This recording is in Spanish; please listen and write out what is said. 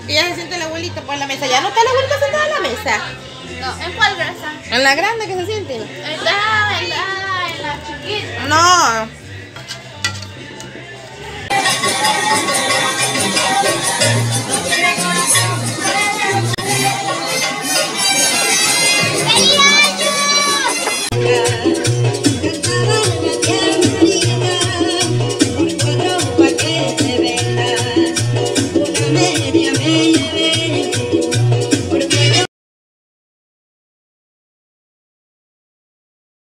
Y ya se siente la abuelita por la mesa. ¿Ya no está la abuelita sentada en la mesa? No, ¿en cuál grasa? ¿En la grande que se siente? En la chiquita. No.